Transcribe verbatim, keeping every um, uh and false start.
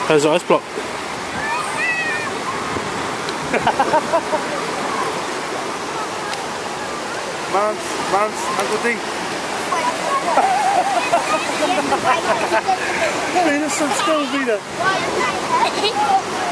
There's the ice block. Mans, Mans, Uncle D. Hey, dat is zo'n stil wieder.